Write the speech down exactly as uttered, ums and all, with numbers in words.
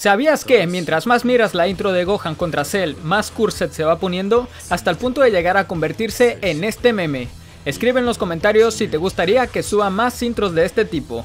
¿Sabías que mientras más miras la intro de Gohan contra Cell, más cursed se va poniendo, hasta el punto de llegar a convertirse en este meme? Escribe en los comentarios si te gustaría que suba más intros de este tipo.